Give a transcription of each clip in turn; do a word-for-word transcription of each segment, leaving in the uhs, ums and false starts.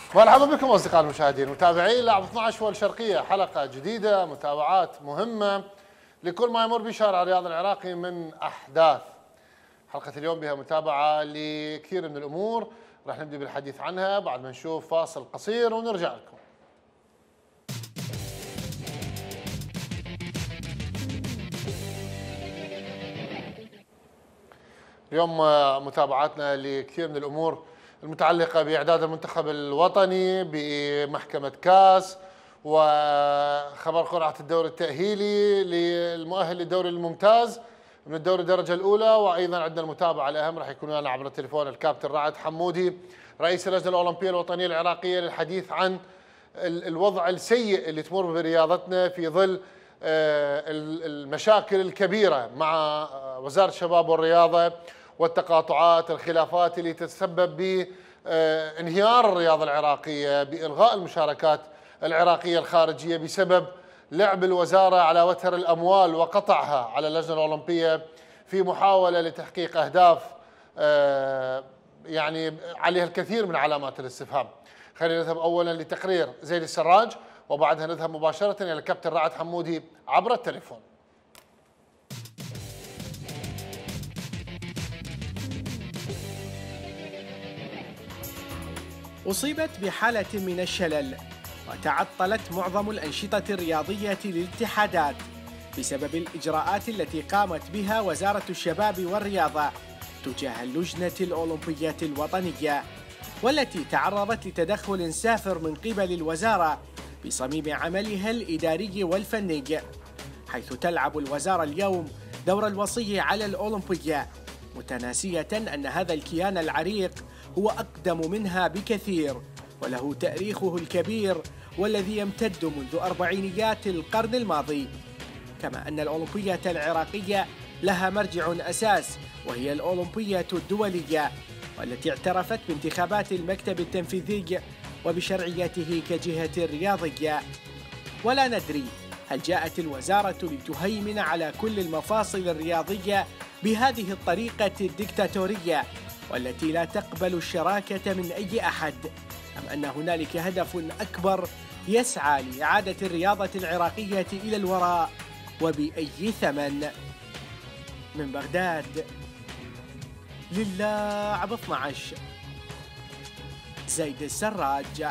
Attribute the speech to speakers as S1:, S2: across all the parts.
S1: مرحبا بكم اصدقائي المشاهدين متابعي لاعب اثني عشر والشرقيه، حلقه جديده متابعات مهمه لكل ما يمر بشارع الرياض العراقي من احداث. حلقه اليوم بها متابعه لكثير من الامور راح نبدا بالحديث عنها بعد ما نشوف فاصل قصير ونرجع لكم. اليوم متابعاتنا لكثير من الامور المتعلقه باعداد المنتخب الوطني بمحكمه كاس، وخبر قرعه الدوري التاهيلي للمؤهل للدوري الممتاز من الدوري الدرجه الاولى، وايضا عندنا المتابعه الاهم راح يكون لنا عبر التليفون الكابتن رعد حمودي رئيس اللجنه الاولمبيه الوطنيه العراقيه للحديث عن الوضع السيء اللي تمر برياضتنا في ظل المشاكل الكبيره مع وزاره الشباب والرياضه والتقاطعات، الخلافات اللي تتسبب بانهيار الرياضه العراقيه، بالغاء المشاركات العراقيه الخارجيه بسبب لعب الوزاره على وتر الاموال وقطعها على اللجنه الاولمبيه في محاوله لتحقيق اهداف يعني عليها الكثير من علامات الاستفهام. خلينا نذهب اولا لتقرير زيد السراج وبعدها نذهب مباشره الى الكابتن رعد حمودي عبر التليفون.
S2: أصيبت بحالة من الشلل وتعطلت معظم الأنشطة الرياضية للاتحادات بسبب الإجراءات التي قامت بها وزارة الشباب والرياضة تجاه اللجنة الأولمبية الوطنية، والتي تعرضت لتدخل سافر من قبل الوزارة بصميم عملها الإداري والفني، حيث تلعب الوزارة اليوم دور الوصي على الأولمبية، متناسية أن هذا الكيان العريق هو أقدم منها بكثير وله تاريخه الكبير والذي يمتد منذ أربعينيات القرن الماضي، كما أن الأولمبية العراقية لها مرجع أساس وهي الأولمبية الدولية، والتي اعترفت بانتخابات المكتب التنفيذي وبشرعيته كجهة رياضية. ولا ندري هل جاءت الوزارة لتهيمن على كل المفاصل الرياضية بهذه الطريقة الدكتاتورية والتي لا تقبل الشراكة من أي أحد، أم أن هنالك هدف أكبر يسعى لإعادة الرياضة العراقية إلى الوراء وبأي ثمن؟ من بغداد للاعب اثني عشر زيد السراج.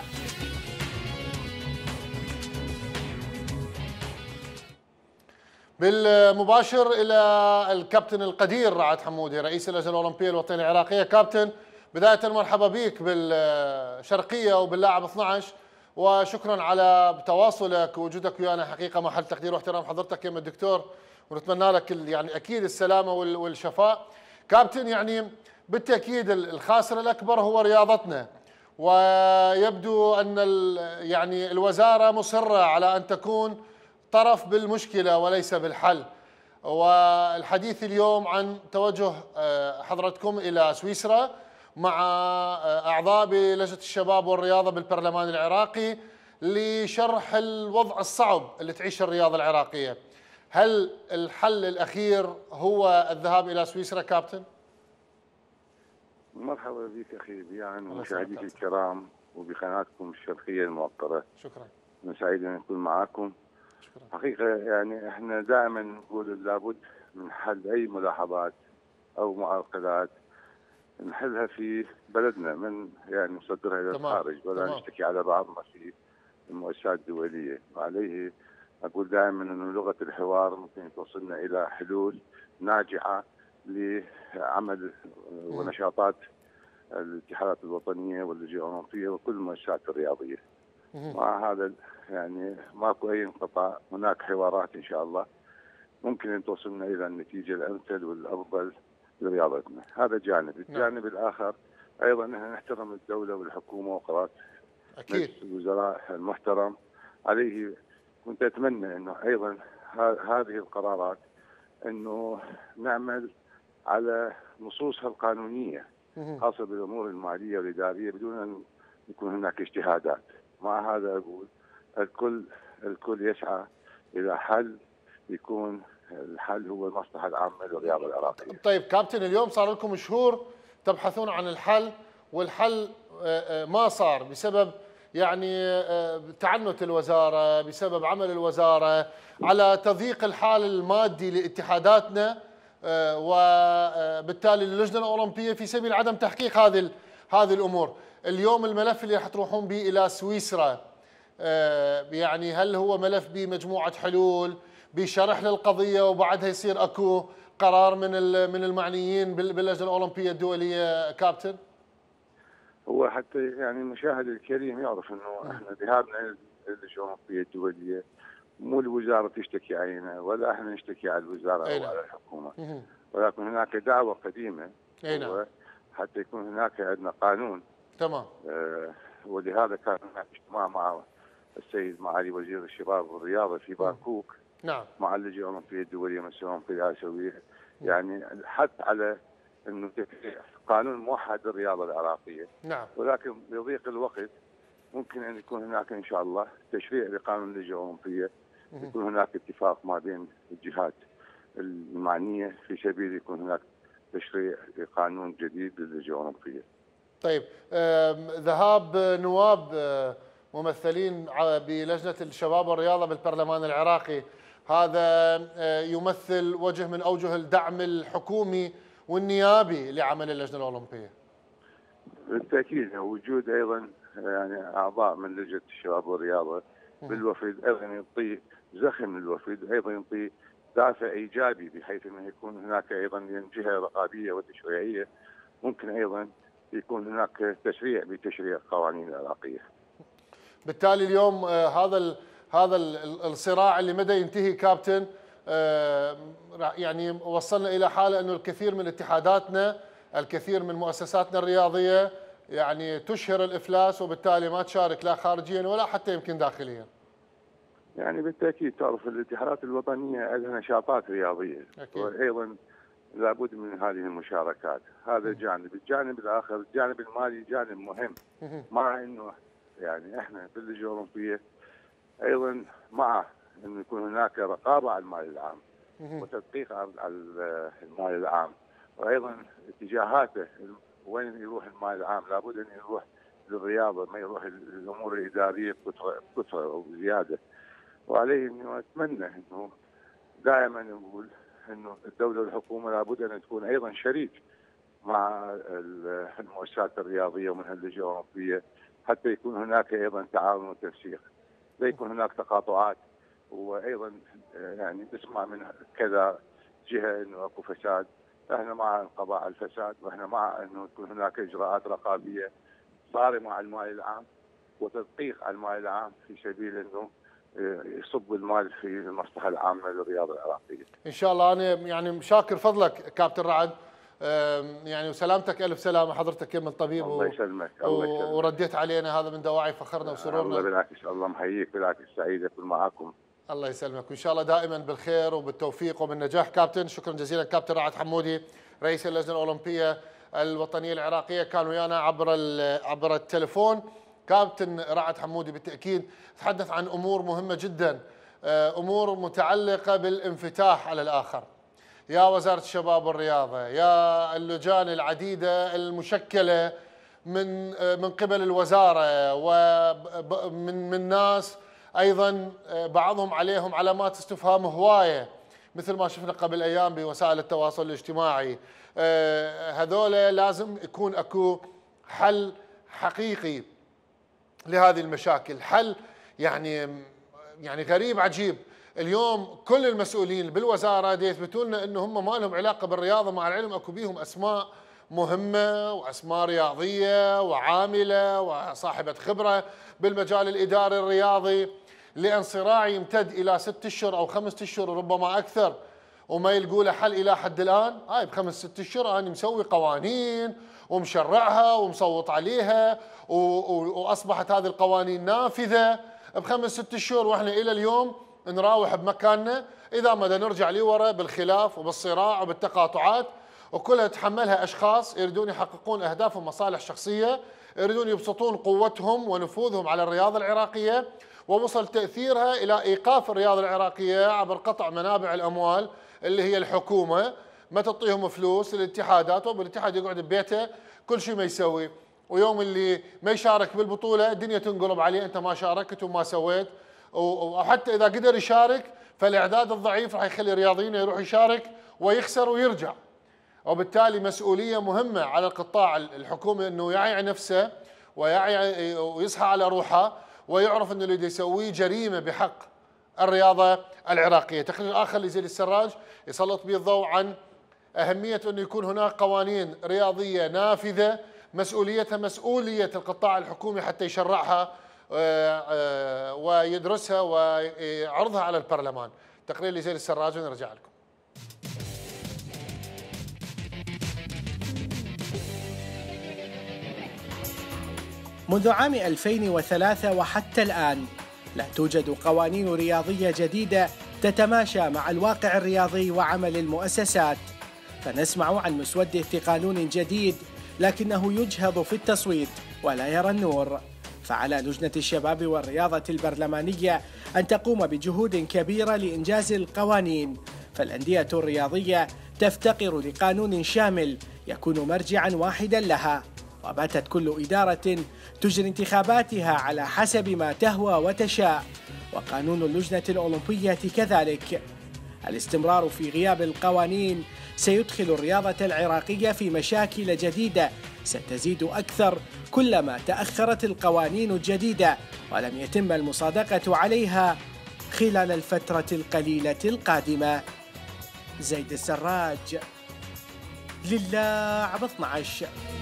S1: بالمباشر الى الكابتن القدير رعد حمودي رئيس اللجنه الاولمبيه الوطنيه العراقيه. كابتن، بدايه مرحبا بك بالشرقيه وباللاعب اثني عشر، وشكرا على تواصلك ووجودك ويانا، حقيقه محل تقدير واحترام حضرتك يا الدكتور، ونتمنى لك يعني اكيد السلامه والشفاء. كابتن، يعني بالتاكيد الخاسر الاكبر هو رياضتنا، ويبدو ان يعني الوزاره مصره على ان تكون طرف بالمشكلة وليس بالحل، والحديث اليوم عن توجه حضرتكم إلى سويسرا مع أعضاء بلجنة الشباب والرياضة بالبرلمان العراقي لشرح الوضع الصعب اللي تعيشه الرياضة العراقية. هل الحل الأخير هو الذهاب إلى سويسرا كابتن؟
S3: مرحبا بك أخي بيان ومشاهديك الكرام وبقناتكم الشرقية الموقرة.
S1: شكرا.
S3: أنا سعيد أن أكون معكم. حقيقة يعني احنا دائما نقول لابد من حل اي ملاحظات او معارضات نحلها في بلدنا، من يعني نصدرها الى الخارج ولا نشتكي على بعضنا في المؤسسات الدولية. وعليه اقول دائما انه لغة الحوار ممكن توصلنا الى حلول ناجعة لعمل ونشاطات الاتحادات الوطنية واللجنة الأولمبية وكل المؤسسات الرياضية. مع هذا يعني ماكو اي انقطاع، هناك حوارات ان شاء الله ممكن ان توصلنا الى النتيجه الامثل والافضل لرياضتنا. هذا جانب، الجانب الاخر ايضا احنا نحترم الدوله والحكومه وقرارات
S1: اكيد
S3: الوزراء المحترم. عليه كنت اتمنى انه ايضا هذه القرارات انه نعمل على نصوصها القانونيه خاصه بالامور الماليه والاداريه بدون ان يكون هناك اجتهادات. مع هذا اقول الكل الكل يسعى الى حل يكون الحل هو المصلحه العامه للرياضه العراقيه.
S1: طيب كابتن، اليوم صار لكم شهور تبحثون عن الحل، والحل ما صار بسبب يعني تعنت الوزاره بسبب عمل الوزاره على تضييق الحال المادي لاتحاداتنا، وبالتالي اللجنه الاولمبيه في سبيل عدم تحقيق هذه هذه الامور. اليوم الملف اللي راح تروحون به الى سويسرا، يعني هل هو ملف بمجموعه حلول بشرح للقضيه وبعدها يصير اكو قرار من من المعنيين باللجنه الاولمبيه الدوليه كابتن؟
S3: هو حتى يعني المشاهد الكريم يعرف انه احنا ذهابنا للجنه الاولمبيه الدوليه مو الوزاره تشتكي علينا ولا احنا نشتكي على الوزاره او على الحكومه، ولكن هناك دعوه قديمه
S1: نعم
S3: حتى يكون هناك عندنا قانون.
S1: تمام.
S3: آه ولهذا كان هناك اجتماع مع السيد معالي وزير الشباب والرياضه في باكوك
S1: نعم
S3: مع اللجنه الاولمبيه الدوليه مسؤول الاولمبيه الاسيويه، يعني الحث على انه قانون موحد للرياضه العراقيه.
S1: نعم.
S3: ولكن بضيق الوقت ممكن ان يكون هناك ان شاء الله تشريع لقانون اللجنه الاولمبيه، يكون هناك اتفاق ما بين الجهات المعنيه في سبيل يكون هناك تشريع لقانون جديد للجنه الاولمبيه.
S1: طيب، ذهاب نواب ممثلين بلجنه الشباب والرياضه بالبرلمان العراقي، هذا يمثل وجه من اوجه الدعم الحكومي والنيابي لعمل اللجنه الاولمبيه.
S3: بالتاكيد وجود ايضا يعني اعضاء من لجنه الشباب والرياضه بالوفد ايضا يعطي زخم للوفد، ايضا يعطي دافع ايجابي بحيث انه يكون هناك ايضا جهه رقابيه وتشريعيه، ممكن ايضا يكون هناك تشريع بتشريع القوانين العراقيه.
S1: بالتالي اليوم هذا هذا الصراع اللي مدى ينتهي كابتن، يعني وصلنا الى حاله انه الكثير من اتحاداتنا، الكثير من مؤسساتنا الرياضيه يعني تشهر الافلاس، وبالتالي ما تشارك لا خارجيا ولا حتى يمكن داخليا.
S3: يعني بالتاكيد تعرف الاتحادات الوطنيه لها نشاطات رياضيه، وايضا لابد من هذه المشاركات، هذا جانب، الجانب الاخر الجانب المالي جانب مهم، مع انه يعني احنا باللجنه الاولمبيه ايضا مع انه يكون هناك رقابه على المال العام وتدقيق على المال العام، وايضا اتجاهاته وين يروح المال العام، لابد ان يروح للرياضه، ما يروح للامور الاداريه بكثره او بزياده. وعليه انه اتمنى انه دائما نقول انه الدوله والحكومه لابد ان تكون ايضا شريك مع المؤسسات الرياضيه ومن اللجنه الاولمبيه، حتى يكون هناك ايضا تعاون وتنسيق، لا يكون هناك تقاطعات، وايضا يعني نسمع من كذا جهه انه اكو فساد. احنا مع القضاء على الفساد، واحنا مع انه تكون هناك اجراءات رقابيه صارمه على المال العام وتدقيق على المال العام في سبيل انه يصب المال في المصلحه العامه للرياضه العراقيه.
S1: ان شاء الله. انا يعني شاكر فضلك كابتن رعد، يعني وسلامتك، الف سلامه، حضرتك كمل طبيب.
S3: الله يسلمك. الله يسلمك.
S1: ورديت علينا، هذا من دواعي فخرنا وسرورنا.
S3: الله بالعكس، الله محييك، بالعكس سعيد اكون معاكم.
S1: الله يسلمك، وان شاء الله دائما بالخير وبالتوفيق وبالنجاح كابتن. شكرا جزيلا كابتن رعد حمودي رئيس اللجنه الاولمبيه الوطنيه العراقيه، كان ويانا عبر عبر التليفون. كابتن رعد حمودي بالتاكيد تحدث عن امور مهمه جدا، امور متعلقه بالانفتاح على الاخر. يا وزاره الشباب والرياضه، يا اللجان العديده المشكله من من قبل الوزاره ومن من ناس ايضا بعضهم عليهم علامات استفهام هوايه، مثل ما شفنا قبل ايام بوسائل التواصل الاجتماعي. هذول لازم يكون اكو حل حقيقي لهذه المشاكل، حل يعني يعني غريب عجيب. اليوم كل المسؤولين بالوزاره دي يثبتوا لنا انه هم ما لهم علاقه بالرياضه، مع العلم اكو بيهم اسماء مهمه واسماء رياضيه وعامله وصاحبه خبره بالمجال الاداري الرياضي، لان صراع يمتد الى ست اشهر او خمسة اشهر ربما اكثر وما يلقوا له حل الى حد الان. هاي بخمس ست اشهر انا مسوي قوانين ومشرعها ومصوت عليها واصبحت هذه القوانين نافذه بخمس ست اشهر، واحنا الى اليوم نراوح بمكاننا. اذا ما نرجع لورا بالخلاف وبالصراع وبالتقاطعات، وكلها تحملها اشخاص يريدون يحققون اهدافهم ومصالح شخصيه، يريدون يبسطون قوتهم ونفوذهم على الرياضه العراقيه، ووصل تاثيرها الى ايقاف الرياضه العراقيه عبر قطع منابع الاموال اللي هي الحكومه، ما تعطيهم فلوس الاتحادات، وبالاتحاد يقعد ببيته كل شيء ما يسوي. ويوم اللي ما يشارك بالبطوله الدنيا تنقلب عليه، انت ما شاركت وما سويت، وحتى اذا قدر يشارك فالاعداد الضعيف راح يخلي الرياضيين يروح يشارك ويخسر ويرجع. وبالتالي مسؤوليه مهمه على القطاع الحكومي انه يعي نفسه ويعي ويصحى على روحه ويعرف انه اللي يسويه جريمه بحق الرياضه العراقيه. تقرير اخر لزيد السراج يسلط به الضوء عن اهميه انه يكون هناك قوانين رياضيه نافذه مسؤوليتها مسؤوليه القطاع الحكومي حتى يشرعها ويدرسها ويعرضها على البرلمان. تقرير لزيد السراج ونرجع لكم.
S2: منذ عام ألفين وثلاثة وحتى الآن لا توجد قوانين رياضية جديدة تتماشى مع الواقع الرياضي وعمل المؤسسات، فنسمع عن مسودة قانون جديد لكنه يجهض في التصويت ولا يرى النور. فعلى لجنة الشباب والرياضة البرلمانية أن تقوم بجهود كبيرة لإنجاز القوانين، فالأندية الرياضية تفتقر لقانون شامل يكون مرجعاً واحداً لها، وباتت كل إدارة تجري انتخاباتها على حسب ما تهوى وتشاء، وقانون اللجنة الأولمبية كذلك. الاستمرار في غياب القوانين سيدخل الرياضة العراقية في مشاكل جديدة ستزيد أكثر كلما تأخرت القوانين الجديدة ولم يتم المصادقة عليها خلال الفترة القليلة القادمة. زيد السراج، للاعب اثني عشر.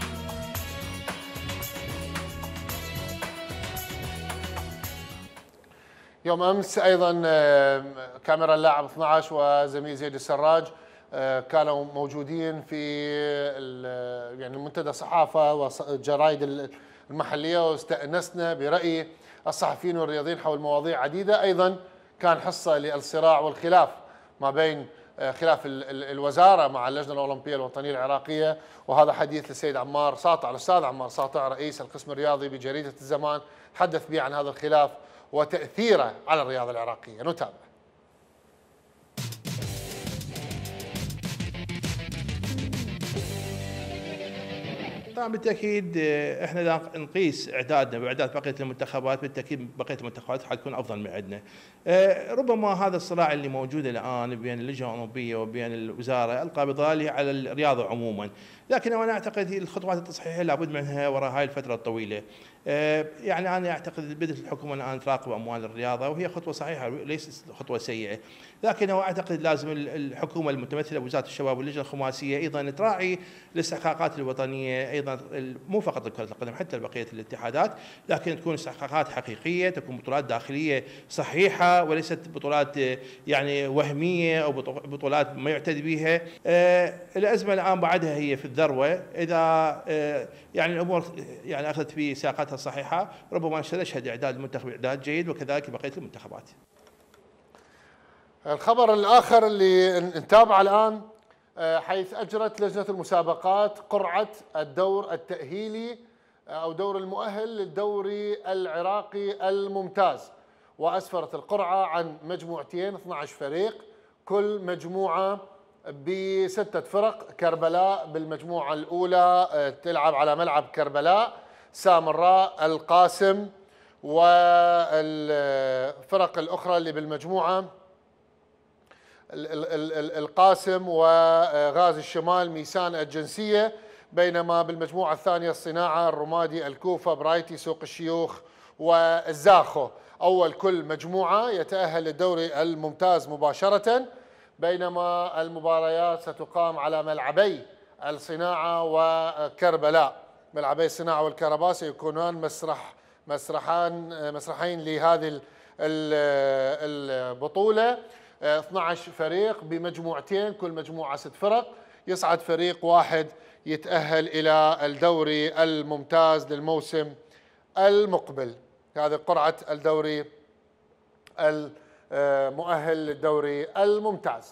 S1: يوم امس ايضا كاميرا اللاعب اثني عشر وزميل زيد السراج كانوا موجودين في يعني منتدى الصحافه والجرائد المحليه، واستأنسنا برأي الصحفيين والرياضيين حول مواضيع عديده. ايضا كان حصه للصراع والخلاف ما بين خلاف الوزاره مع اللجنه الاولمبيه الوطنيه العراقيه، وهذا حديث للسيد عمار ساطع، الاستاذ عمار ساطع رئيس القسم الرياضي بجريده الزمان، تحدث به عن هذا الخلاف وتأثيره على الرياضة العراقية. نتابع.
S4: طبعا بالتاكيد احنا اذا نقيس اعدادنا باعداد بقيه المنتخبات بالتاكيد بقيه المنتخبات حتكون افضل من عندنا. ربما هذا الصراع اللي موجود الان بين اللجنه الاولمبيه وبين الوزاره القابضه على الرياضه عموما، لكن انا اعتقد الخطوات التصحيحيه لابد منها وراء هاي الفتره الطويله. يعني انا اعتقد بدات الحكومه الان تراقب اموال الرياضه وهي خطوه صحيحه ليست خطوه سيئه، لكن هو اعتقد لازم الحكومه المتمثله بوزاره الشباب واللجنه الخماسيه ايضا تراعي الاستحقاقات الوطنيه، ايضا مو فقط لكره القدم حتى بقيه الاتحادات، لكن تكون استحقاقات حقيقيه، تكون بطولات داخليه صحيحه وليست بطولات يعني وهميه او بطولات ما يعتد بها. الازمه الان بعدها هي في الذروه، اذا يعني الامور يعني اخذت في سياقاتها الصحيحه ربما سنشهد اعداد المنتخب اعداد جيد وكذلك بقيه المنتخبات.
S1: الخبر الاخر اللي نتابعه الان حيث اجرت لجنه المسابقات قرعه الدور التاهيلي او دور المؤهل للدوري العراقي الممتاز، واسفرت القرعه عن مجموعتين اثني عشر فريق، كل مجموعه بستة فرق. كربلاء بالمجموعه الاولى تلعب على ملعب كربلاء، سامراء، القاسم، والفرق الاخرى اللي بالمجموعه القاسم وغازي الشمال، ميسان الجنسيه، بينما بالمجموعه الثانيه الصناعه، الرمادي، الكوفه، برايتي، سوق الشيوخ والزاخو. اول كل مجموعه يتاهل للدوري الممتاز مباشره، بينما المباريات ستقام على ملعبي الصناعه وكربلاء. ملعبي الصناعه والكهرباء سيكونان مسرح مسرحان مسرحين لهذه البطوله. اثني عشر فريق بمجموعتين، كل مجموعه ست فرق، يصعد فريق واحد يتاهل الى الدوري الممتاز للموسم المقبل. هذه قرعه الدوري المؤهل للدوري الممتاز.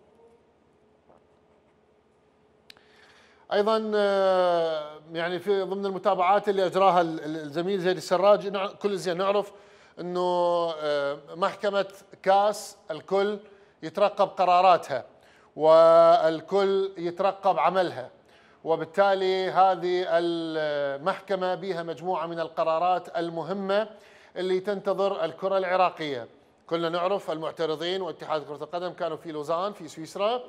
S1: ايضا يعني في ضمن المتابعات اللي اجراها الزميل زيد السراج، كل زين نعرف انه محكمه كاس الكل يترقب قراراتها والكل يترقب عملها، وبالتالي هذه المحكمة بها مجموعة من القرارات المهمة اللي تنتظر الكرة العراقية. كلنا نعرف المعترضين واتحاد كرة القدم كانوا في لوزان في سويسرا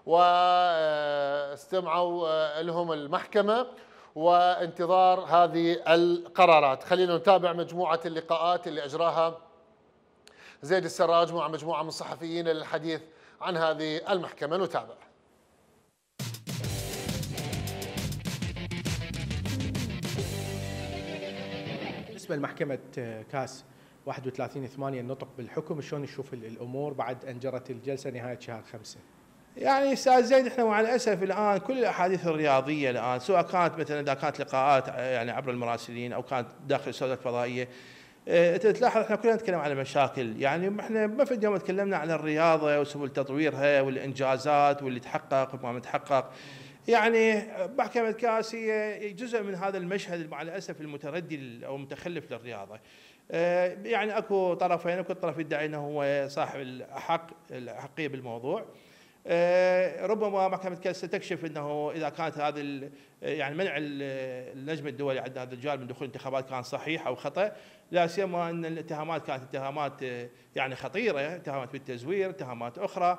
S1: واستمعوا لهم المحكمة وانتظار هذه القرارات. خلينا نتابع مجموعة اللقاءات اللي أجراها زيد السراج مع مجموعة من الصحفيين للحديث عن هذه المحكمة. نتابع.
S2: بالنسبة لمحكمة كاس واحد وثلاثين ثمانية النطق بالحكم، شلون نشوف الأمور بعد أن جرت الجلسة نهاية شهر خمسة؟
S4: يعني استاذ زيد، احنا مع الاسف الان كل الاحاديث الرياضيه الان سواء كانت مثلا اذا كانت لقاءات يعني عبر المراسلين او كانت داخل الاستوديوهات الفضائيه، انت تلاحظ احنا كلنا نتكلم على مشاكل. يعني احنا ما في يوم تكلمنا عن الرياضه وسبل تطويرها والانجازات واللي تحقق وما تحقق. يعني محكمه كاس هي جزء من هذا المشهد مع الاسف المتردي او المتخلف للرياضه. يعني اكو طرفين، اكو طرف يدعي انه هو صاحب الحق الحقيه بالموضوع. ربما محكمة كاس ستكشف انه اذا كانت هذه يعني منع النجم الدولي عدنان الدرجال من دخول الانتخابات كان صحيح او خطا، لا سيما ان الاتهامات كانت اتهامات يعني خطيره، اتهامات بالتزوير، اتهامات اخرى.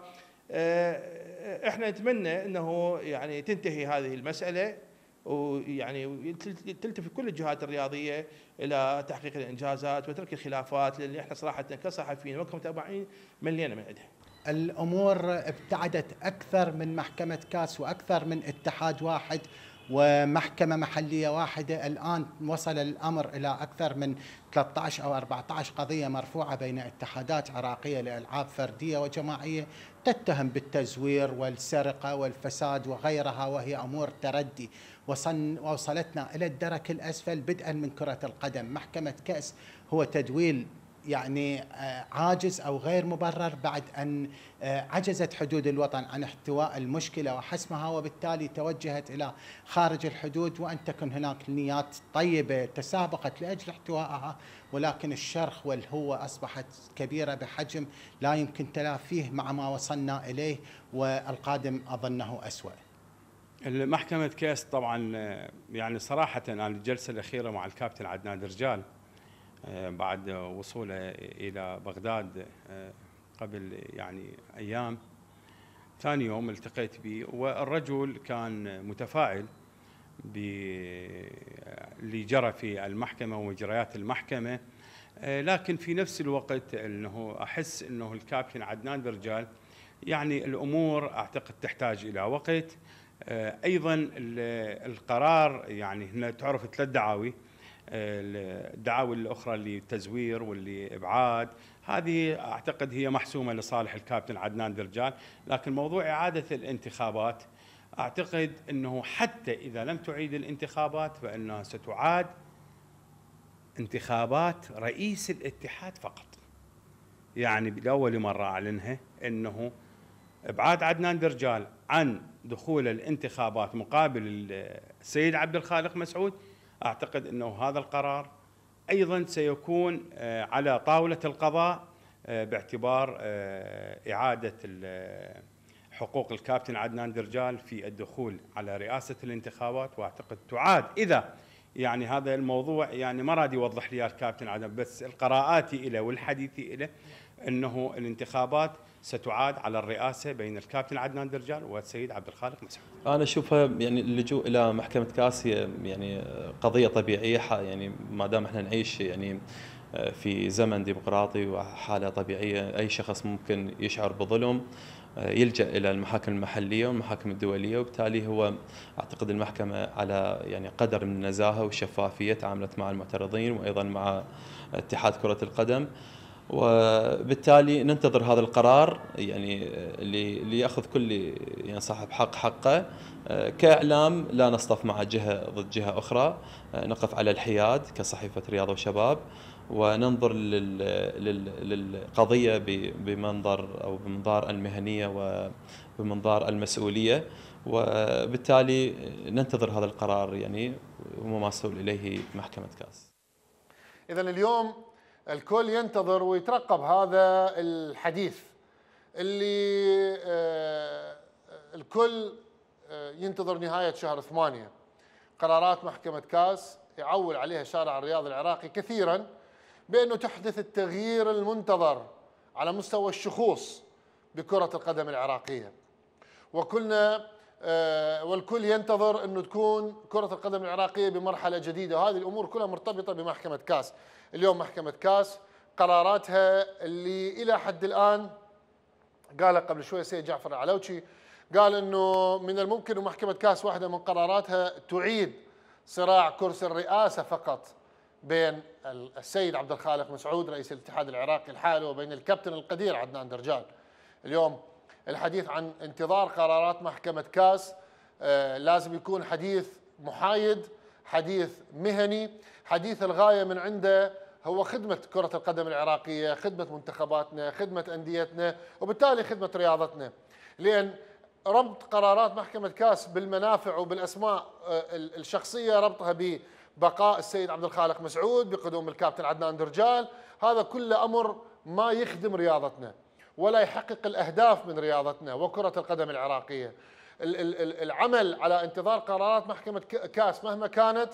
S4: احنا نتمنى انه يعني تنتهي هذه المساله ويعني تلتفت كل الجهات الرياضيه الى تحقيق الانجازات وترك الخلافات، لان احنا صراحه كصحفيين وكمتابعين ملينا من عندها.
S5: الأمور ابتعدت أكثر من محكمة كاس وأكثر من اتحاد واحد ومحكمة محلية واحدة. الآن وصل الأمر إلى أكثر من ثلاثة عشر أو أربعة عشر قضية مرفوعة بين اتحادات عراقية لألعاب فردية وجماعية تتهم بالتزوير والسرقة والفساد وغيرها، وهي أمور تردي وصلتنا إلى الدرك الأسفل بدءا من كرة القدم. محكمة كاس هو تدويل يعني عاجز أو غير مبرر بعد أن عجزت حدود الوطن عن احتواء المشكلة وحسمها، وبالتالي توجهت إلى خارج الحدود، وأن تكن هناك نيات طيبة تسابقت لأجل احتوائها، ولكن الشرخ والهوة أصبحت كبيرة بحجم لا يمكن تلافيه مع ما وصلنا إليه، والقادم أظنه أسوأ.
S6: المحكمة كاس طبعا يعني صراحة أنا الجلسة الأخيرة مع الكابتن عدنان درجال بعد وصوله إلى بغداد قبل يعني أيام، ثاني يوم التقيت به والرجل كان متفاعل باللي جرى في المحكمة وإجراءات المحكمة، لكن في نفس الوقت أنه أحس أنه الكابتن عدنان درجال يعني الأمور أعتقد تحتاج إلى وقت. أيضا القرار يعني هنا تعرف ثلاث دعاوي، الدعاوي الأخرى اللي تزوير واللي إبعاد، هذه أعتقد هي محسومة لصالح الكابتن عدنان درجال، لكن موضوع إعادة الانتخابات أعتقد أنه حتى إذا لم تعيد الانتخابات فإنها ستعاد انتخابات رئيس الاتحاد فقط. يعني لأول مرة أعلنها أنه إبعاد عدنان درجال عن دخول الانتخابات مقابل السيد عبد الخالق مسعود. أعتقد أنه هذا القرار أيضا سيكون على طاولة القضاء باعتبار إعادة حقوق الكابتن عدنان درجال في الدخول على رئاسة الانتخابات، وأعتقد تعاد إذا يعني هذا الموضوع يعني ما راد يوضح لي الكابتن عدنان، بس القراءاتي إليه والحديثي إليه أنه الانتخابات ستعاد على الرئاسة بين الكابتن عدنان درجال والسيد عبد الخالق مسعود.
S7: أنا أشوفها يعني اللجوء إلى محكمة كاس هي يعني قضية طبيعية، يعني ما دام احنا نعيش يعني في زمن ديمقراطي وحالة طبيعية، أي شخص ممكن يشعر بظلم يلجأ إلى المحاكم المحلية والمحاكم الدولية، وبالتالي هو أعتقد المحكمة على يعني قدر من النزاهة والشفافية تعاملت مع المعترضين وأيضا مع اتحاد كرة القدم، وبالتالي ننتظر هذا القرار يعني اللي اللي ياخذ كل يعني صاحب حق حقه. كاعلام لا نصطف مع جهه ضد جهه اخرى، نقف على الحياد كصحيفه رياضه وشباب، وننظر للقضيه بمنظر او بمنظار المهنيه وبمنظار المسؤوليه، وبالتالي ننتظر هذا القرار يعني وما مسؤول اليه محكمه كاس.
S1: اذا اليوم الكل ينتظر ويترقب هذا الحديث اللي الكل ينتظر نهاية شهر ثمانية. قرارات محكمة كاس يعول عليها الشارع الرياضي العراقي كثيرا بأنه تحدث التغيير المنتظر على مستوى الشخوص بكرة القدم العراقية، وكلنا والكل ينتظر أنه تكون كرة القدم العراقية بمرحلة جديدة، وهذه الأمور كلها مرتبطة بمحكمة كاس. اليوم محكمة كاس قراراتها اللي إلى حد الآن قال قبل شوي السيد جعفر العلوشي، قال أنه من الممكن أن محكمة كاس واحدة من قراراتها تعيد صراع كرسي الرئاسة فقط بين السيد عبد الخالق مسعود رئيس الاتحاد العراقي الحالي وبين الكابتن القدير عدنان درجال. اليوم الحديث عن انتظار قرارات محكمة كاس آه لازم يكون حديث محايد، حديث مهني، حديث الغاية من عنده هو خدمة كرة القدم العراقية، خدمة منتخباتنا، خدمة أنديتنا، وبالتالي خدمة رياضتنا. لأن ربط قرارات محكمة كاس بالمنافع وبالأسماء الشخصية، ربطها ببقاء السيد عبد الخالق مسعود، بقدوم الكابتن عدنان درجال، هذا كله أمر ما يخدم رياضتنا ولا يحقق الأهداف من رياضتنا وكرة القدم العراقية. العمل على انتظار قرارات محكمة كاس مهما كانت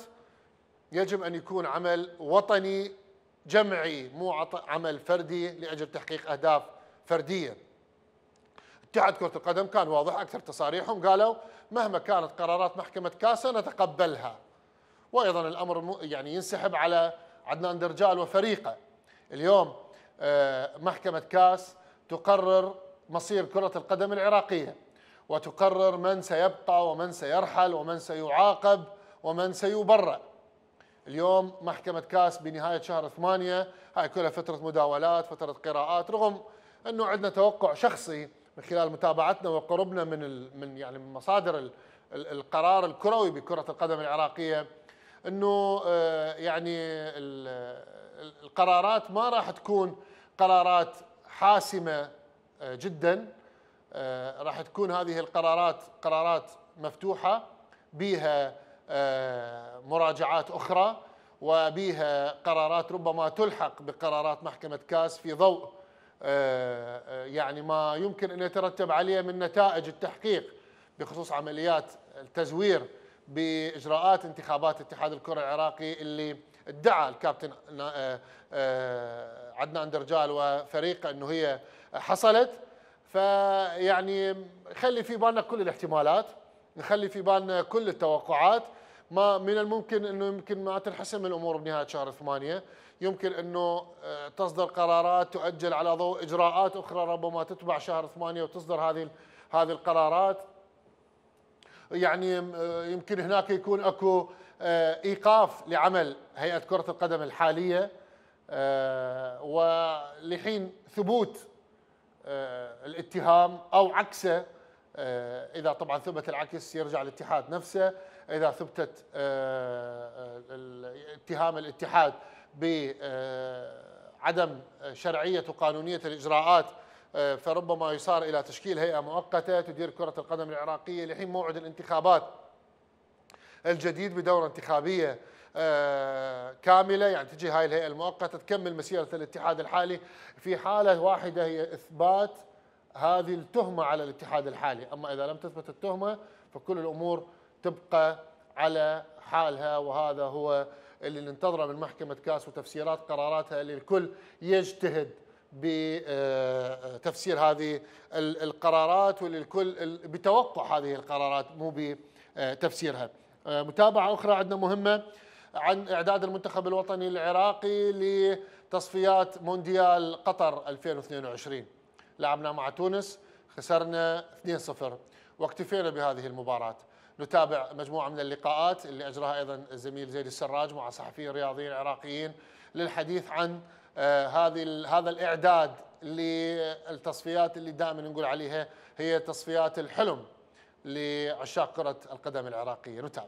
S1: يجب أن يكون عمل وطني جمعي، مو عمل فردي لأجل تحقيق أهداف فردية. اتحاد كرة القدم كان واضح، أكثر تصاريحهم قالوا مهما كانت قرارات محكمة كاس نتقبلها، وأيضا الأمر يعني ينسحب على عدنان درجال وفريقه. اليوم محكمة كاس تقرر مصير كرة القدم العراقية، وتقرر من سيبقى ومن سيرحل ومن سيعاقب ومن سيبرأ. اليوم محكمة كاس بنهاية شهر ثمانية، هاي كلها فترة مداولات، فترة قراءات، رغم أنه عندنا توقع شخصي من خلال متابعتنا وقربنا من من يعني من مصادر القرار الكروي بكرة القدم العراقية، أنه يعني القرارات ما راح تكون قرارات حاسمة جدا، راح تكون هذه القرارات قرارات مفتوحة بها مراجعات أخرى، وبها قرارات ربما تلحق بقرارات محكمة كاس في ضوء يعني ما يمكن أن يترتب عليه من نتائج التحقيق بخصوص عمليات التزوير بإجراءات انتخابات اتحاد الكرة العراقي اللي ادعى الكابتن عدنان درجال وفريقه أنه هي حصلت. فيعني خلي في بالنا كل الاحتمالات، نخلي في بالنا كل التوقعات. ما من الممكن انه يمكن ما تنحسم الامور بنهايه شهر ثمانية، يمكن انه تصدر قرارات تؤجل على ضوء اجراءات اخرى ربما تتبع شهر ثمانية وتصدر هذه هذه القرارات. يعني يمكن هناك يكون اكو ايقاف لعمل هيئه كره القدم الحاليه، ولحين ثبوت الاتهام او عكسه. اذا طبعا ثبت العكس يرجع الاتحاد نفسه، اذا ثبتت اتهام الاتحاد بعدم شرعيه وقانونيه الاجراءات فربما يصار الى تشكيل هيئه مؤقته تدير كره القدم العراقيه لحين موعد الانتخابات الجديد بدوره انتخابيه كامله. يعني تجي هاي الهيئه المؤقته تكمل مسيره الاتحاد الحالي في حاله واحده هي اثبات هذه التهمه على الاتحاد الحالي. اما اذا لم تثبت التهمه فكل الامور تبقى على حالها، وهذا هو اللي ننتظره من محكمه كاس وتفسيرات قراراتها اللي الكل يجتهد بتفسير هذه القرارات، واللي الكل بتوقع هذه القرارات مو بتفسيرها. متابعه اخرى عندنا مهمه عن اعداد المنتخب الوطني العراقي لتصفيات مونديال قطر ألفين واثنين وعشرين. لعبنا مع تونس، خسرنا اثنين صفر واكتفينا بهذه المباراة. نتابع مجموعة من اللقاءات اللي أجراها أيضا الزميل زيد السراج مع صحفيين رياضيين عراقيين للحديث عن آه هذه هذا الإعداد للتصفيات اللي دائما نقول عليها هي تصفيات الحلم لعشاق كرة القدم العراقية. نتابع.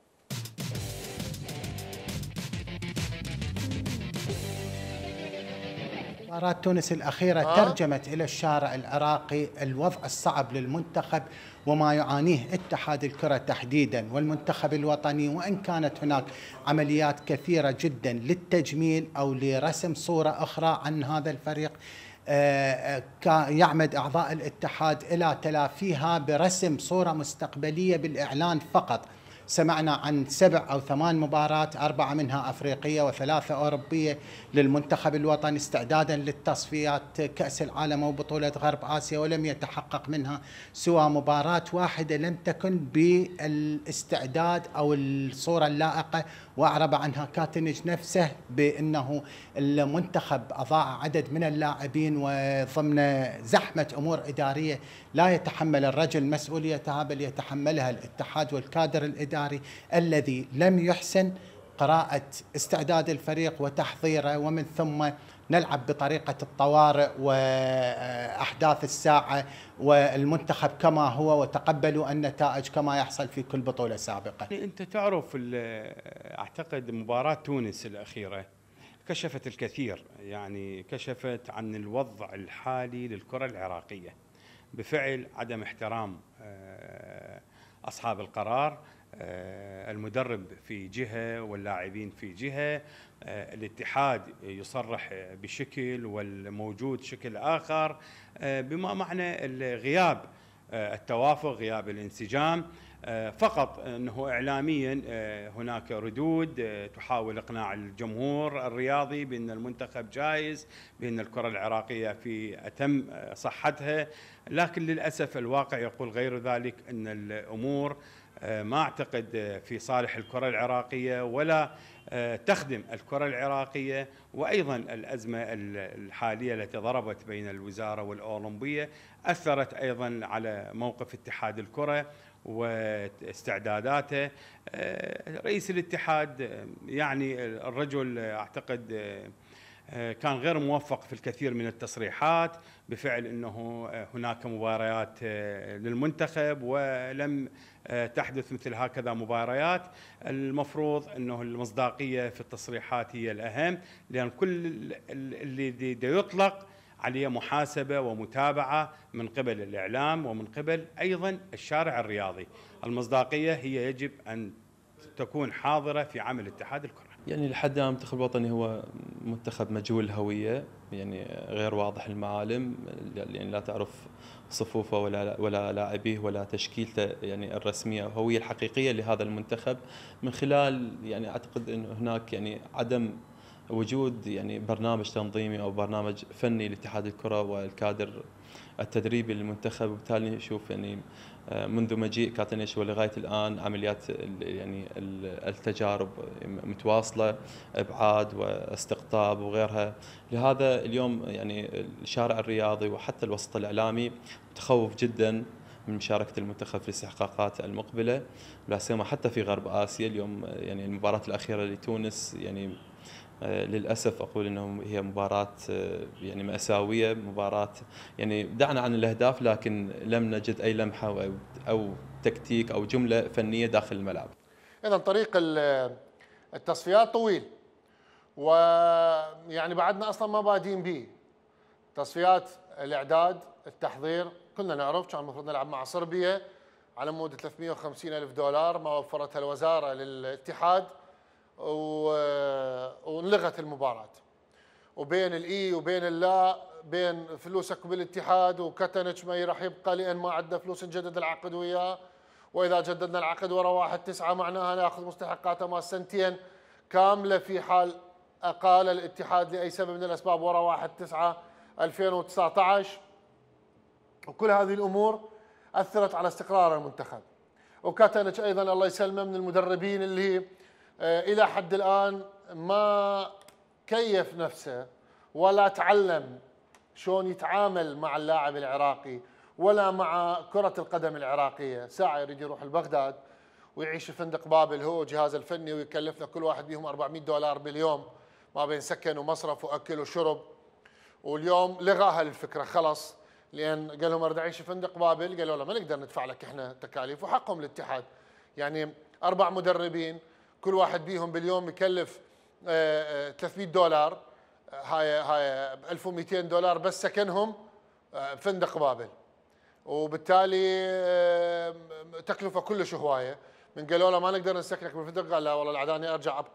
S5: مباراة تونس الأخيرة آه. ترجمت إلى الشارع العراقي الوضع الصعب للمنتخب وما يعانيه اتحاد الكرة تحديدا والمنتخب الوطني، وإن كانت هناك عمليات كثيرة جدا للتجميل أو لرسم صورة أخرى عن هذا الفريق يعمد أعضاء الاتحاد إلى تلافيها برسم صورة مستقبلية بالإعلان فقط. سمعنا عن سبع أو ثمان مباريات، أربعة منها أفريقية وثلاثة أوروبية للمنتخب الوطني استعدادا للتصفيات كأس العالم وبطولة غرب آسيا، ولم يتحقق منها سوى مباراة واحدة لم تكن بالاستعداد أو الصورة اللائقة، وأعرب عنها كاتنج نفسه بأنه المنتخب أضاع عدد من اللاعبين وضمن زحمة أمور إدارية لا يتحمل الرجل مسؤوليتها بل يتحملها الاتحاد والكادر الإداري الذي لم يحسن قراءة استعداد الفريق وتحضيره، ومن ثم نلعب بطريقة الطوارئ وأحداث الساعة والمنتخب كما هو، وتقبلوا النتائج كما يحصل في كل بطولة سابقة.
S6: أنت تعرف أعتقد مباراة تونس الأخيرة كشفت الكثير، يعني كشفت عن الوضع الحالي للكرة العراقية بفعل عدم احترام أصحاب القرار، المدرب في جهة واللاعبين في جهة، الاتحاد يصرح بشكل والموجود شكل آخر، بما معنى غياب التوافق، غياب الانسجام. فقط أنه إعلاميا هناك ردود تحاول إقناع الجمهور الرياضي بأن المنتخب جاهز، بأن الكرة العراقية في أتم صحتها، لكن للأسف الواقع يقول غير ذلك، أن الأمور ما أعتقد في صالح الكرة العراقية ولا تخدم الكرة العراقية. وأيضا الأزمة الحالية التي ضربت بين الوزارة والأولمبية أثرت أيضا على موقف اتحاد الكرة واستعداداته. رئيس الاتحاد يعني الرجل أعتقد كان غير موفق في الكثير من التصريحات بفعل أنه هناك مباريات للمنتخب ولم تحدث مثل هكذا مباريات. المفروض أنه المصداقية في التصريحات هي الأهم، لأن كل اللي يطلق عليه محاسبة ومتابعة من قبل الإعلام ومن قبل أيضا الشارع الرياضي. المصداقية هي يجب أن تكون حاضرة في عمل اتحاد الكرة.
S7: يعني لحد الآن المنتخب الوطني هو منتخب مجهول الهوية، يعني غير واضح المعالم، يعني لا تعرف صفوفه ولا ولا لاعبيه ولا تشكيلته يعني الرسمية والهوية الحقيقية لهذا المنتخب، من خلال يعني أعتقد أن هناك يعني عدم وجود يعني برنامج تنظيمي أو برنامج فني لاتحاد الكرة والكادر التدريبي للمنتخب. وبالتالي نشوف يعني منذ مجيء كاتنيش ولغاية الآن عمليات يعني التجارب متواصلة، إبعاد واستقطاب وغيرها. لهذا اليوم يعني الشارع الرياضي وحتى الوسط الإعلامي متخوف جدا من مشاركة المنتخب في الاستحقاقات المقبلة، لا سيما حتى في غرب آسيا. اليوم يعني المباراة الأخيرة لتونس يعني للأسف أقول أنه هي مباراة يعني مأساوية، مباراة يعني دعنا عن الأهداف لكن لم نجد أي لمحة أو, أو تكتيك أو جملة فنية داخل الملعب.
S1: إذن طريق التصفيات طويل، ويعني بعدنا أصلا ما بادين به. تصفيات الإعداد التحضير كنا نعرف كان المفروض نلعب مع صربيا على مود ثلاثمئة وخمسين ألف دولار ما وفرتها الوزارة للاتحاد، ونلغت المباراة، وبين الاي وبين اللا، بين فلوسك بالاتحاد وكتنش ما راح يبقى لان ما عندنا فلوس نجدد العقد وياه، واذا جددنا العقد ورا واحد تسعة معناها ناخذ مستحقاته مال سنتين كامله في حال اقال الاتحاد لاي سبب من الاسباب ورا واحد تسعة ألفين وتسعة عشر. وكل هذه الامور اثرت على استقرار المنتخب. وكاتنش ايضا الله يسلمه من المدربين اللي إلى حد الآن ما كيف نفسه ولا تعلم شلون يتعامل مع اللاعب العراقي ولا مع كرة القدم العراقية. ساعة يريد يروح البغداد ويعيش في فندق بابل هو وجهازه الفني ويكلفنا كل واحد بيهم أربعمئة دولار باليوم ما بين سكن ومصرف وأكل وشرب. واليوم لغاها الفكرة خلص، لأن قال لهم أريد أعيش في فندق بابل، قالوا له ما نقدر ندفع لك إحنا تكاليف، وحقهم الاتحاد. يعني أربع مدربين كل واحد بيهم باليوم يكلف ثلاثمئة دولار، هاي هاي ألف ومئتين دولار بس سكنهم فندق بابل، وبالتالي تكلفه كلش هوايه. من قالوا له ما نقدر نسكنك بالفندق، قال لا والله العداني ارجع ابقى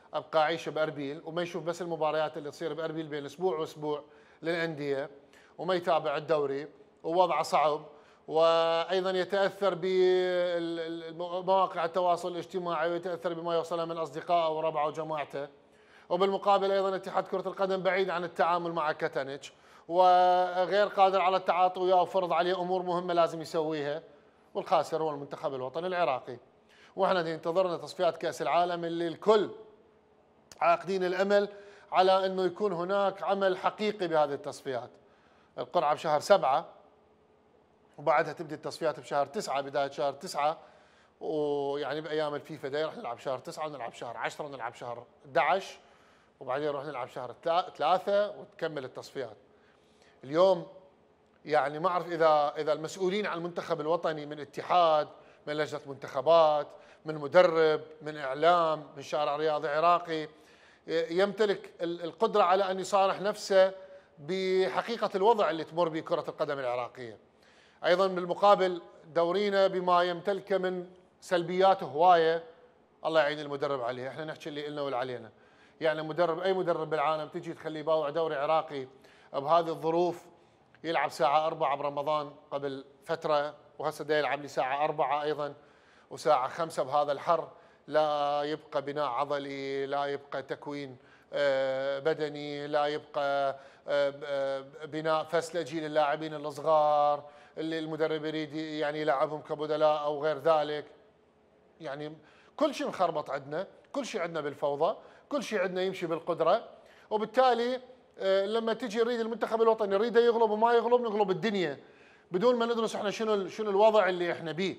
S1: ابقى اعيش باربيل وما يشوف بس المباريات اللي تصير باربيل بين اسبوع واسبوع للانديه وما يتابع الدوري ووضعه صعب، وايضا يتاثر بمواقع التواصل الاجتماعي ويتاثر بما يوصله من اصدقائه وربعه وجماعته. وبالمقابل ايضا اتحاد كره القدم بعيد عن التعامل مع كاتانيتش وغير قادر على التعاطي وياه وفرض عليه امور مهمه لازم يسويها، والخاسر هو المنتخب الوطني العراقي. واحنا ننتظرنا تصفيات كاس العالم اللي الكل عاقدين الامل على انه يكون هناك عمل حقيقي بهذه التصفيات. القرعه بشهر سبعه وبعدها تبدي التصفيات بشهر تسعه، بدايه شهر تسعه، ويعني بايام الفيفا داي راح نلعب شهر تسعه ونلعب شهر عشرة ونلعب شهر احد عشر وبعدين نروح نلعب شهر ثلاثة وتكمل التصفيات. اليوم يعني ما اعرف اذا اذا المسؤولين عن المنتخب الوطني من اتحاد، من لجنه منتخبات، من مدرب، من اعلام، من شارع رياضي عراقي يمتلك القدره على ان يصارح نفسه بحقيقه الوضع اللي تمر به كره القدم العراقيه. ايضا بالمقابل دورينا بما يمتلكه من سلبيات هوايه، الله يعين المدرب عليه، احنا نحكي اللي لنا واللي علينا. يعني مدرب اي مدرب بالعالم تجي تخليه يباوع دوري عراقي بهذه الظروف، يلعب ساعه أربعة برمضان قبل فتره وهسه دا يلعب لي ساعه أربعة ايضا وساعه خمسة بهذا الحر، لا يبقى بناء عضلي، لا يبقى تكوين بدني، لا يبقى بناء فسلجي للاعبين الصغار اللي المدرب يريد يعني يلعبهم كبدلاء او غير ذلك. يعني كل شيء مخربط عندنا، كل شيء عندنا بالفوضى، كل شيء عندنا يمشي بالقدره، وبالتالي لما تجي نريد المنتخب الوطني نريده يغلب وما يغلب نغلب الدنيا بدون ما ندرس احنا شنو شنو الوضع اللي احنا بيه.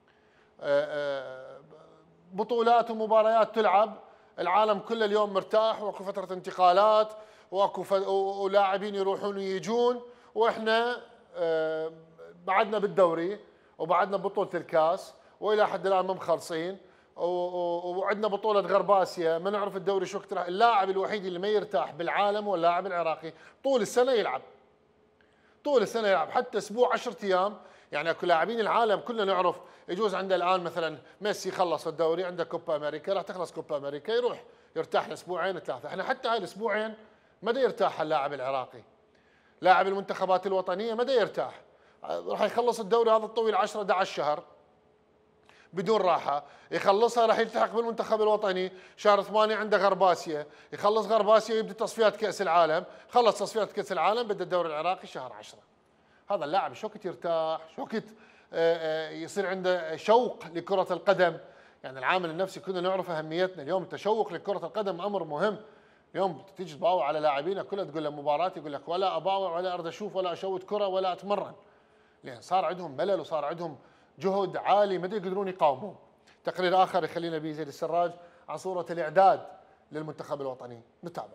S1: بطولات ومباريات تلعب، العالم كله اليوم مرتاح واكو فتره انتقالات واكو ف... ولاعبين يروحون ويجون، واحنا بعدنا بالدوري وبعدنا ببطوله الكاس والى حد الان ما مخلصين، وعندنا بطوله غرب اسيا ما نعرف الدوري شو وقت. اللاعب الوحيد اللي ما يرتاح بالعالم هو اللاعب العراقي، طول السنه يلعب طول السنه يلعب حتى اسبوع عشرة ايام. يعني اكو لاعبين العالم كلنا نعرف يجوز عنده الان مثلا ميسي خلص الدوري عنده كوبا امريكا، راح تخلص كوبا امريكا يروح يرتاح لاسبوعين ثلاثه. احنا حتى هاي الاسبوعين ما دا يرتاح اللاعب العراقي، لاعب المنتخبات الوطنيه ما دا يرتاح، راح يخلص الدوري هذا الطويل عشرة أحد عشر شهر بدون راحه، يخلصها راح يلتحق بالمنتخب الوطني شهر ثمانية عنده غرب اسيا، يخلص غرب اسيا يبدا تصفيات كاس العالم، خلص تصفيات كاس العالم بدا الدوري العراقي شهر عشرة. هذا اللاعب شو وقت يرتاح، شو وقت يصير عنده شوق لكره القدم. يعني العامل النفسي كنا نعرف اهميتنا، اليوم التشوق لكره القدم امر مهم. اليوم تيجي تباوع على لاعبينا كلها تقول له مباراه يقول لك ولا اباوع ولا اريد اشوف ولا اشوت كره ولا اتمرن، لان صار عندهم ملل وصار عندهم جهد عالي ما يقدرون يقاومون. تقرير اخر يخلينا به زيد السراج عن صوره الاعداد للمنتخب الوطني، نتابع.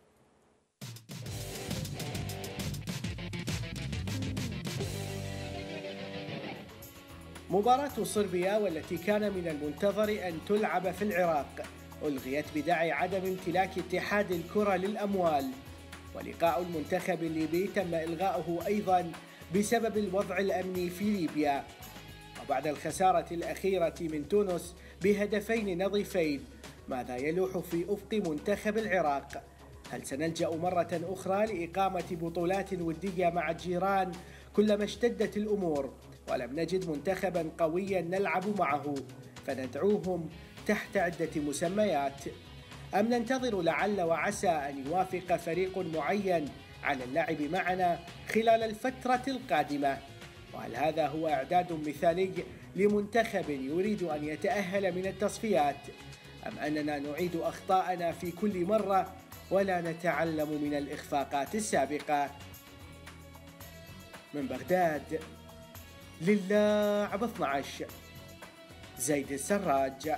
S2: مباراة صربيا والتي كان من المنتظر أن تلعب في العراق ألغيت بداعي عدم امتلاك اتحاد الكرة للأموال، ولقاء المنتخب الليبي تم إلغاؤه أيضا بسبب الوضع الأمني في ليبيا. وبعد الخسارة الأخيرة من تونس بهدفين نظيفين، ماذا يلوح في أفق منتخب العراق؟ هل سنلجأ مرة أخرى لإقامة بطولات ودية مع الجيران كلما اشتدت الأمور ولم نجد منتخبا قويا نلعب معه فندعوهم تحت عدة مسميات؟ أم ننتظر لعل وعسى أن يوافق فريق معين على اللعب معنا خلال الفترة القادمة؟ وهل هذا هو إعداد مثالي لمنتخب يريد أن يتأهل من التصفيات، أم أننا نعيد أخطاءنا في كل مرة ولا نتعلم من الإخفاقات السابقة؟ من بغداد للاعب اثني عشر، زيد السراج.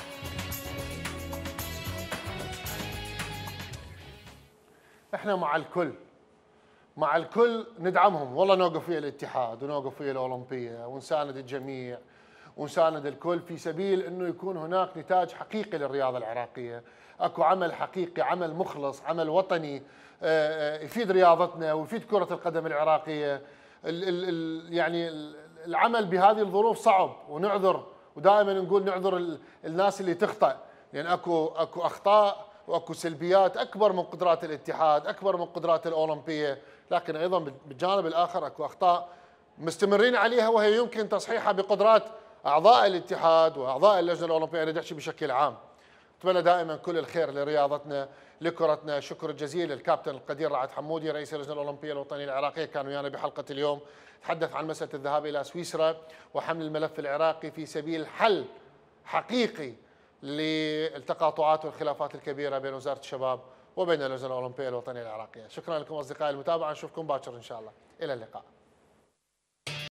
S1: احنا مع الكل مع الكل ندعمهم، والله نوقف ويا الاتحاد ونوقف ويا الاولمبيه ونساند الجميع ونساند الكل في سبيل انه يكون هناك نتاج حقيقي للرياضه العراقيه، اكو عمل حقيقي، عمل مخلص، عمل وطني يفيد رياضتنا ويفيد كره القدم العراقيه. ال ال ال يعني العمل بهذه الظروف صعب ونعذر، ودائما نقول نعذر الناس اللي تخطئ لان اكو اكو اخطاء واكو سلبيات اكبر من قدرات الاتحاد، اكبر من قدرات الاولمبيه، لكن ايضا بالجانب الاخر اكو اخطاء مستمرين عليها وهي يمكن تصحيحها بقدرات اعضاء الاتحاد واعضاء اللجنه الاولمبيه. انا احكي بشكل عام. اتمنى دائما كل الخير لرياضتنا لكرتنا. شكر جزيل للكابتن القدير رعد حمودي رئيس اللجنه الاولمبيه الوطنيه العراقيه، كان ويانا بحلقه اليوم، تحدث عن مساله الذهاب الى سويسرا وحمل الملف العراقي في سبيل حل حقيقي للتقاطعات والخلافات الكبيره بين وزاره الشباب وبين اللجنه الاولمبيه الوطنيه العراقيه. شكرا لكم اصدقائي المتابعه، نشوفكم باكر ان شاء الله، الى اللقاء.